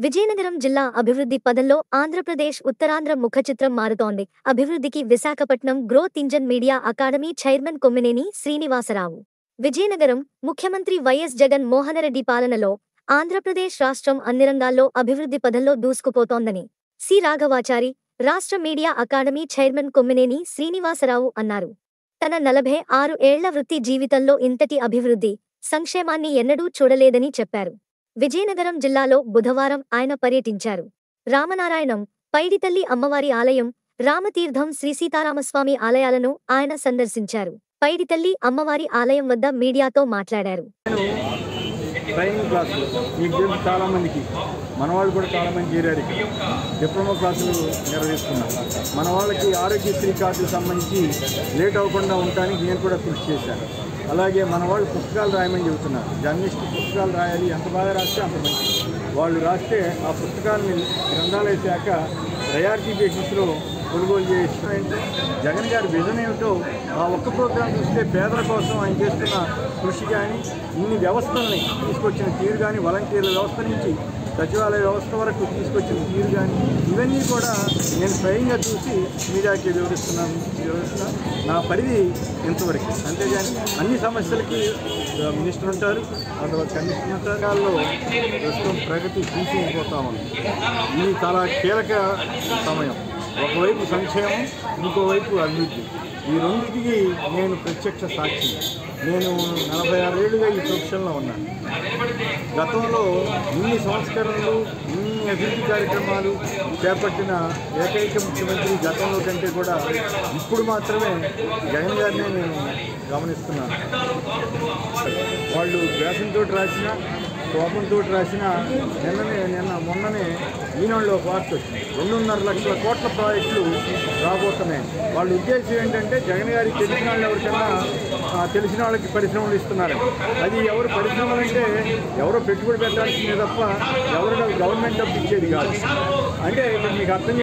విజయనగరం జిల్లా అభివృద్ధి పదంలో ఆంధ్రప్రదేశ్ ఉత్తరాంధ్ర ముఖచిత్రం మారుతోంది. అభివృద్ధికి Visakhapatnam growth engine media academy chairman Kommineni Srinivasarao. Vizianagaram ముఖ్యమంత్రి వైఎస్ జగన్ మోహనరెడ్డి పాలనలో ఆంధ్రప్రదేశ్ రాష్ట్రం అన్ని రంగాల్లో అభివృద్ధి పదంలో దూసుకుపోతోందని సి. రాఘవాచారి, రాష్ట్ర media academy chairman Kommineni Srinivasarao అన్నారు. తన 46 ఏళ్ల వృత్తి జీవితంలో ఇంతటి అభివృద్ధి, సంక్షేమాన్ని ఎన్నడూ చూడలేదని చెప్పారు. విజయనగరం జిల్లాలో బుధవారం ఆయన పర్యటించారు. రామనారాయణం, పైడితల్లి అమ్మవారి ఆలయం, రామతీర్థం శ్రీ సీతారామస్వామి ఆలయాలను ఆయన సందర్శించారు. పైడితల్లి అమ్మవారి ఆలయం వద్ద మీడియాతో మాట్లాడారు. ట్రైనింగ్ క్లాసులు మీకు తెలుసు, చాలామందికి మన వాళ్ళు కూడా చాలామంది చేరారు. డిప్లొమా క్లాసులు నిర్వహిస్తున్నారు. మన వాళ్ళకి ఆరోగ్యశ్రీ కార్డుకు సంబంధించి లేట్ అవ్వకుండా ఉండటానికి నేను కూడా కృషి చేశాను. అలాగే మన వాళ్ళు పుస్తకాలు రాయమని చెబుతున్నారు. జర్నలిస్ట్ పుస్తకాలు రాయాలి, ఎంత బాగా రాస్తే అంత మంచిది. వాళ్ళు రాస్తే ఆ పుస్తకాలని గ్రంథాలయ శాఖ ప్రయారిటీ బేసిస్లో కొనుగోలు చేస్తున్నాయంటే జగన్ గారి విజన్ ఏమిటో ఆ ఒక్క ప్రోగ్రాం చూస్తే పేదల కోసం ఆయన చేస్తున్న కృషి కానీ, ఇన్ని వ్యవస్థల్ని తీసుకొచ్చిన తీరు కానీ, వాలంటీర్ల వ్యవస్థ నుంచి సచివాలయ వ్యవస్థ వరకు తీసుకొచ్చిన తీరు కానీ, ఇవన్నీ కూడా నేను స్వయంగా చూసి మీడియాకి వివరిస్తున్నాను. నా పరిధి ఇంతవరకు, అంతేగాని అన్ని సమస్యలకి మినిస్టర్ ఉంటారు, ఆ తర్వాత కమిషనర్ ఉంటారు. దానిలో ప్రస్తుతం ప్రగతి తీసుకుపోతా ఉంది. ఇది చాలా కీలక సమయం. ఒకవైపు సంక్షేమం, ఇంకోవైపు అభివృద్ధి. ఈ రెండింటికి నేను ప్రత్యక్ష సాక్షి. నేను 46 ఏళ్ళుగా ఈ ప్రొఫెషన్లో ఉన్నాను. గతంలో ఇన్ని సంస్కరణలు, ఇన్ని అభివృద్ధి కార్యక్రమాలు చేపట్టిన ఏకైక ముఖ్యమంత్రి గతంలో కంటే కూడా ఇప్పుడు మాత్రమే జగన్ గారినే నేను గమనిస్తున్నాను. వాళ్ళు ద్వేషంతో రాసిన, కోపంతో రాసిన మొన్ననే ఈనాడులో వార్త వచ్చింది. 2.5 లక్షల కోట్ల ప్రాజెక్టులు రాబోతున్నాయి. వాళ్ళ ఉద్దేశం ఏంటంటే జగన్ గారికి తెలిసిన వాళ్ళు ఎవరికన్నా తెలిసిన వాళ్ళకి పరిశ్రమలు ఇస్తున్నారు. అది ఎవరు పరిశ్రమలు అంటే ఎవరో పెట్టుబడి పెట్టాల్సిందే తప్ప ఎవరు గవర్నమెంట్ డబ్బు ఇచ్చేది కాదు. అంటే ఇప్పుడు మీకు అర్థం